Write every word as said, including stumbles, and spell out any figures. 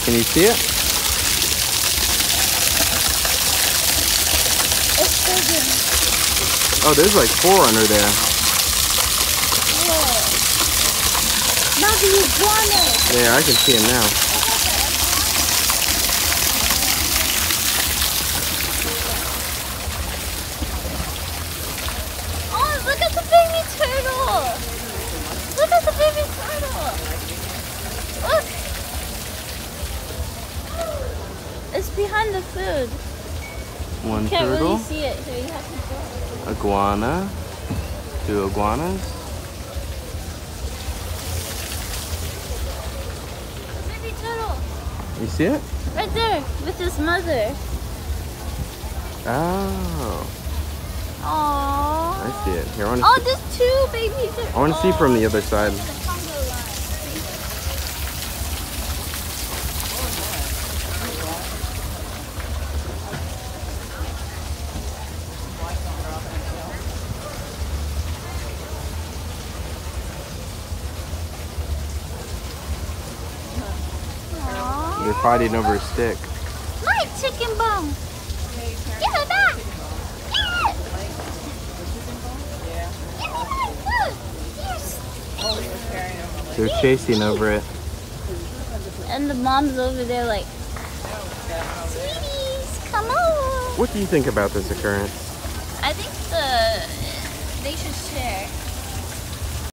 Can you see it? It's bigger. Oh, there's like four under there. Whoa. Now the iguanas. Yeah, I can see them now. Oh, look at the baby turtle. Look at the baby turtle. Look. It's behind the food. One You can't turtle. really see it here. You have to go. Iguana. Two iguanas. Baby turtle. You see it? Right there with his mother. Oh, Aww. I see it. Here, I want to Oh, see. there's two babies. I want to see from the other side. They're fighting over a stick. My chicken bone. Give it back. Give it. Give me my food. Yes. They're chasing over it. And the mom's over there like, sweeties, come on. What do you think about this occurrence? I think the they should share.